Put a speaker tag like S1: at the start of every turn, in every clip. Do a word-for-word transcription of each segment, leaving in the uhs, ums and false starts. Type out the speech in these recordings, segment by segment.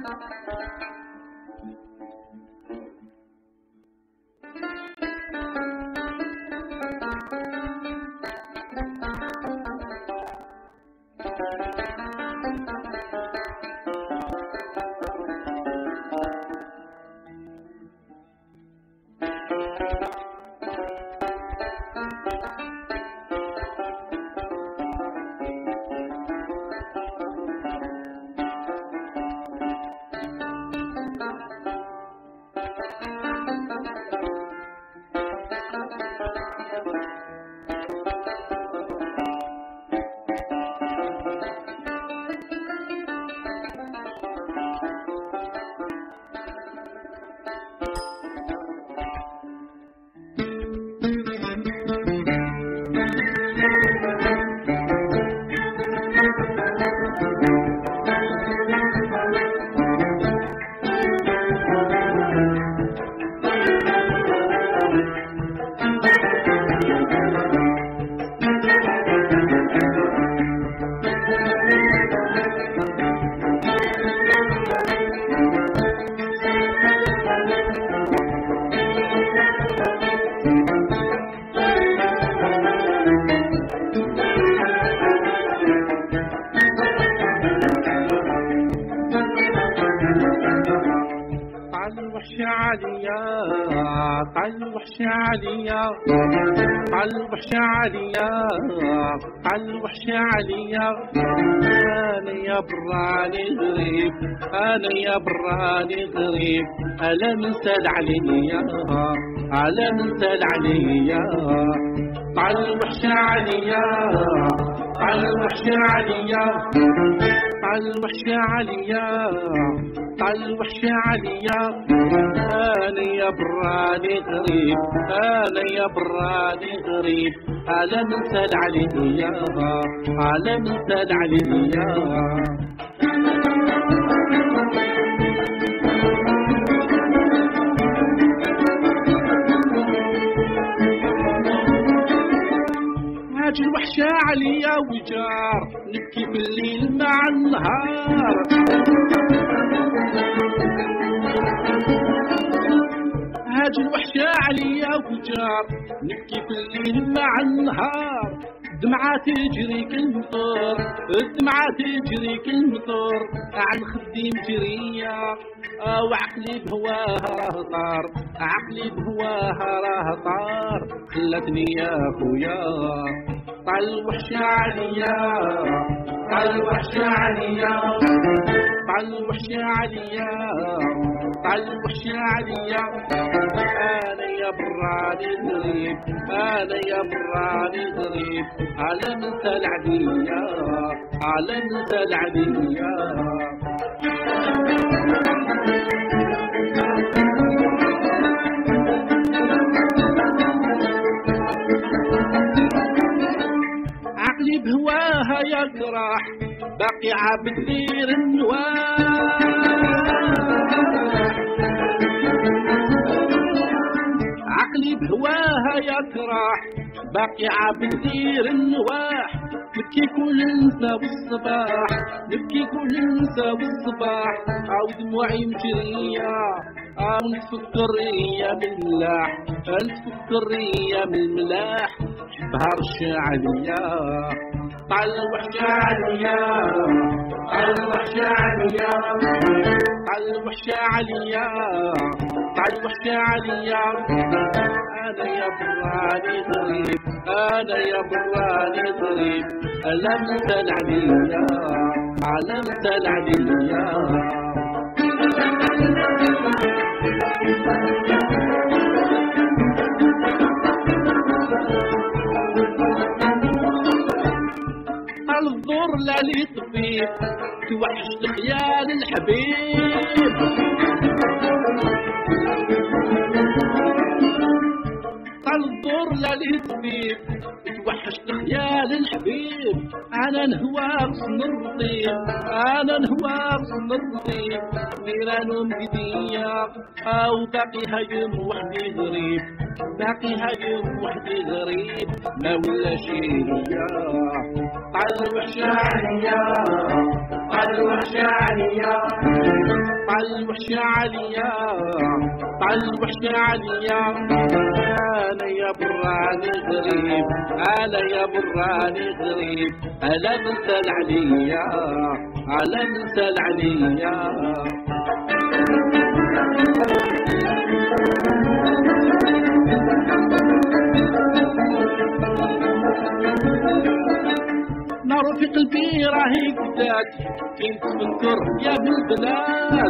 S1: الوحش عليا الوحش عليا الوحش عليا انا يا براني غريب انا يا براني غريب الا نسال عليا الا نسال عليا الوحش عليا الوحش عليا الوحش عليا الوحش عليا انا يا براني غريب انا يا براني غريب الا نسال عليا الا نسال عليا هاج الوحشة عليا وجار نبكي بالليل مع النهار هاج الوحشة عليا وجار نبكي بالليل مع النهار دمعة تجري كالمطر الدمعة تجري كالمطر عن خدي مجرية وعقلي بهواها راه طار عقلي بهواها راه طار خلتني يا خويا طال الوحشة عليا طال الوحشة عليا طال الوحشة عليا طال الوحشة عليا انا يا براني غريب انا يا براني غريب على ننسى العدية على ننسى العدية عقلي بهواها يجرح باقي عبد غير النواح عقلي بهواها يجرح باقي عبد غير النواح نبكي كل نسا والصباح نبكي كل نسا والصباح عاود دموعي مجرية عاود نتفكر يا بالملاح نتفكر يا من الملاح بهار الشعلية طال الوحشة عليا طال الوحشة عليا طال الوحشة عليا طال الوحشة عليا انا يا براني غريب انا يا براني غريب الا نسال عليا الا نسال عليا الظهر لا لي طبيب توحشت خيال الحبيب الظهر لا لي طبيب توحشت خيال الحبيب انا نهواك نرضيك انا نهواك نرضيك نيران بدية او باقي هاجم وحدي غريب باقي هاجم وحدي غريب ما ولا شي طال الوحشة عليا طال الوحشة عليا طال الوحشة عليا طال الوحشة عليا أنا يا براني غريب أنا يا براني غريب ألا مثل عليا ألا مثل عليا نار في قلبي راهي قدات فين تفكر يا بالبلاد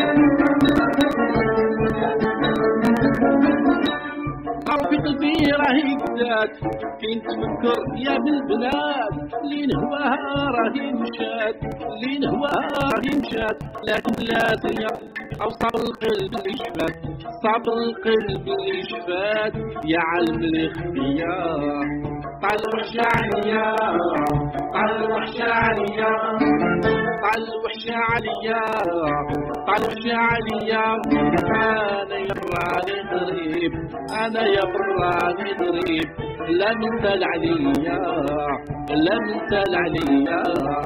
S1: نار في قلبي راهي قدات فين تفكر يا بالبلاد لين هواها راهي مشات لين هواها راهي مشات لكن بلاتي أو صبر القلب اللي شفات صبر القلب اللي شفات يا علم الاختيار طال الوحشة عليا طال الوحشة عليا طال الوحشة عليا طال الوحشة عليا أنا يا براني غريب أنا يا براني غريب لا مثل عليا لا مثل عليا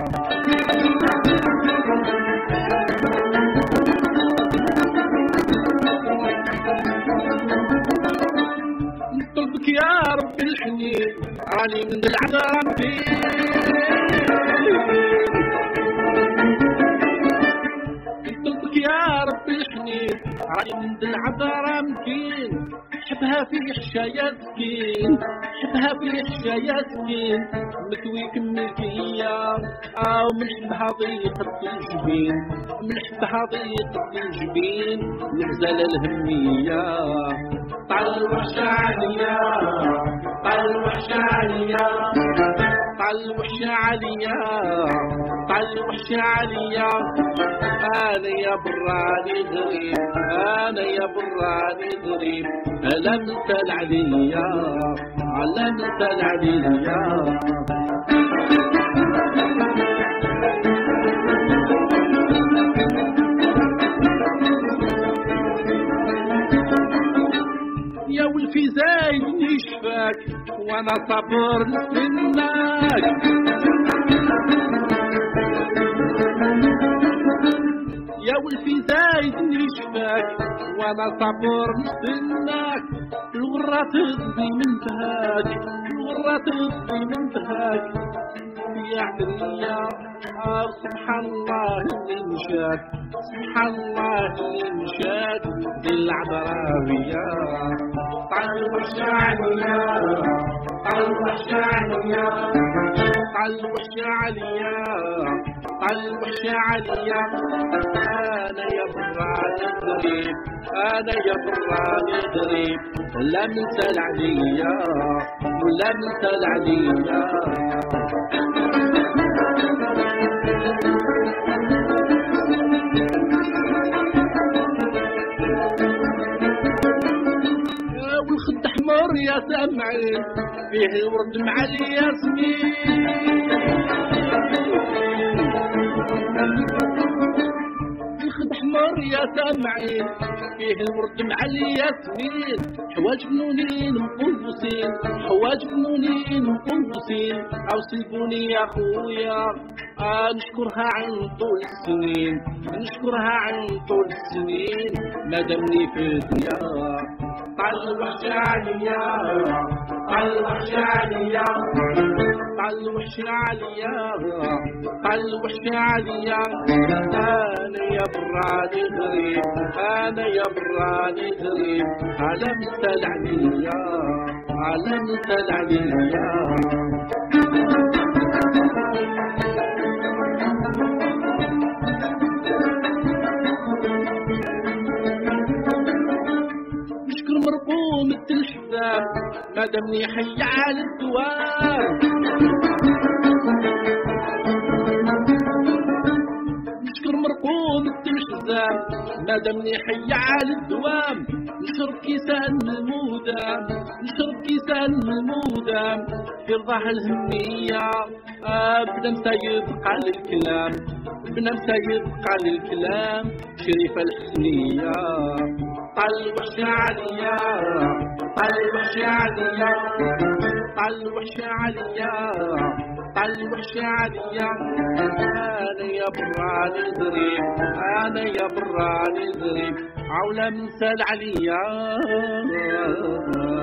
S1: نطلبك يا رب الحنين راني من العذاب فين نطلبك يا رب الحنين راني من العذاب فين حبها في حشايا سكين حبها في حشايا سكين مكوي كمل فيا أو من حبها ضيقة الجبين من حبها ضيقة الجبين نزل الهمية طال الوحشة عليا طال الوحشة عليا طال الوحشة عليا طال الوحشة عليا أنا يا براني غريب أنا يا براني غريب لا مثل عليا لا مثل عليا يا ولفي زايد يشفاك وانا صبر نستناك يا ولفي زايد يشفاك وانا صبر نستناك الغرة تغضي من بهاك الغرة تغضي من بهاك يا عدرية آه سبحان الله اللي مشاك سبحان الله اللي مشاك دي العذراوية طال الوحشة عليا طال الوحشة عليا طال الوحشة عليا طال الوحشة عليا أنا يا براني غريب أنا يا براني غريب لا مثل عليا ولا مثل عليا والخد حمر يا سامعين فيه الورد مع الياسمين الخد حمر يا سامعين فيه الورد مع الياسمين حواج فنونين مقنبسين حواج فنونين مقنبسين او سيبوني يا خويا آه نشكرها عن طول السنين نشكرها عن طول السنين ما دامني في الدنيا طال الوحشة عليا طال الوحشة عليا طال الوحشة عليا طال الوحشة عليا أنا يا براني غريب أنا يا براني غريب على مثل عليا على مثل عليا مرقوم التلحساب ما دامني حي على الدوام نشكر مرقوم التلحساب ما دامني حي على الدوام نشرب كيسان من المودام نشرب كيسان من المودام في رضاح الهمية آه بدا مسيبقى للكلام بدا مسيبقى للكلام شريفة الحسنية طال الوحشة عليا طال الوحشة عليا طال الوحشة عليا قال الوحشة عليا انا يا براني ظريف انا يا براني ظريف عولة من سال عليا